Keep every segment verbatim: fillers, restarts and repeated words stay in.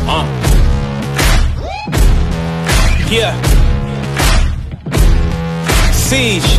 Uh. Yeah. Siege.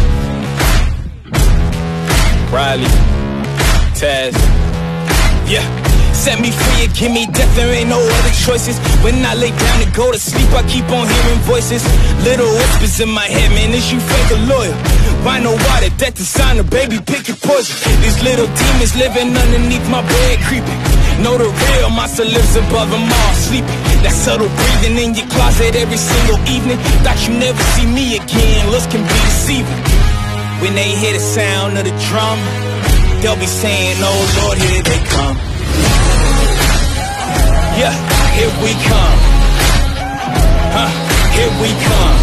Riley. Taz. Yeah. Set me free and give me death, there ain't no other choices. When I lay down to go to sleep, I keep on hearing voices. Little whispers in my head, man, is you fake or loyal? Why no water, death is sign of baby, pick your poison. These little demons living underneath my bed, creeping. Know the real monster lives above them all, sleeping. That subtle breathing in your closet every single evening. Thought you never see me again, looks can be deceiving. When they hear the sound of the drum, they'll be saying, oh Lord, here they come. Yeah, here we come. Huh, here we come.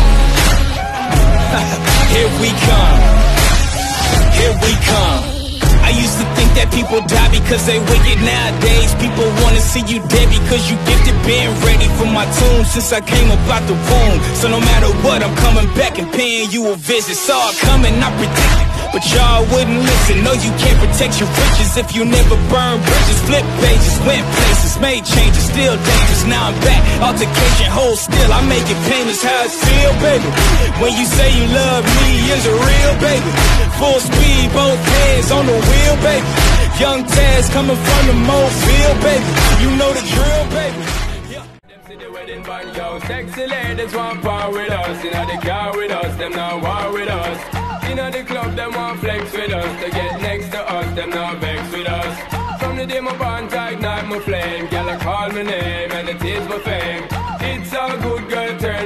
Here we come. Here we come. I used to think that people die because they wicked. Nowadays people wanna see you dead because you gifted. Been ready for my tune since I came up out the womb. So no matter what, I'm coming back and paying you a visit. Saw it coming, I predicted, but y'all wouldn't listen. No, you can't protect your riches if you never burn bridges. Flip pages, went places, made changes, still dangerous. Now I'm back, altercation, hold still. I make it painless how it feel, baby. When you say you love me, is it real, baby? Full speed, both hands on the wheel, baby. Young Taz coming from the Mobile, baby. You know the drill, baby. The wedding band, yo, sexy ladies want part with us. You know the car with us, them not war with us. You know the club, them want flex with us. To get next to us, them not vex with us. From the day my bond, I ignite my flame. Girl, I call my name and it is my fame. It's a good girl turn